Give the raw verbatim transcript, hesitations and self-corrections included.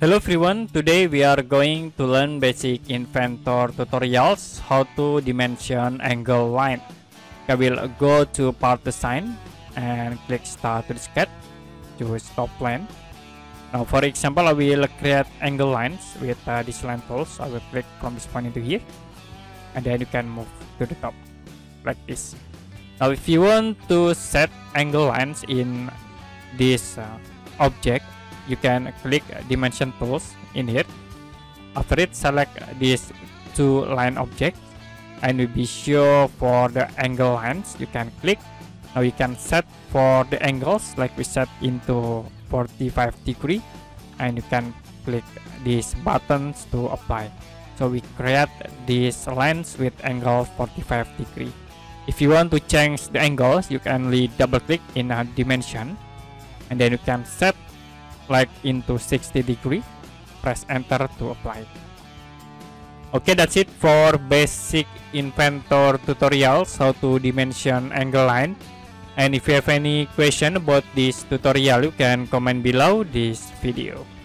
Hello everyone, today we are going to learn basic Inventor tutorials how to dimension angle line. I will go to part design and click start to sketch, choose top plane. Now for example, I will create angle lines with uh, this line tools. I will click from this point into here, and then you can move to the top like this. Now if you want to set angle lines in this uh, object, you can click dimension tools in here. After it, select these two line objects and will be show for the angle lines. You can click. Now you can set for the angles like we set into forty-five degree, and you can click these buttons to apply. So we create these lines with angle forty-five degree. If you want to change the angles, you can only double click in a dimension, and then you can set like into sixty degree, press enter to apply. Okay, that's it for basic Inventor tutorials how to dimension angle line. And if you have any question about this tutorial, you can comment below this video.